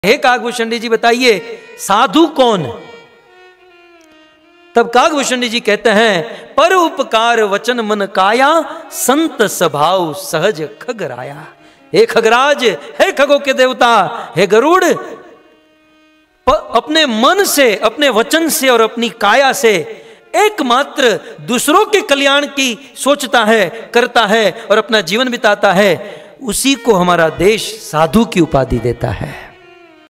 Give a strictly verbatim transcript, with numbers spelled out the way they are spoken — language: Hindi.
हे काकभूषण जी बताइए साधु कौन? तब काकभूषण जी कहते हैं पर उपकार वचन मन काया संत स्वभाव सहज खगराया। हे खगराज, हे खगों के देवता, हे गरुड़, अपने मन से, अपने वचन से और अपनी काया से एकमात्र दूसरों के कल्याण की सोचता है, करता है और अपना जीवन बिताता है, उसी को हमारा देश साधु की उपाधि देता है।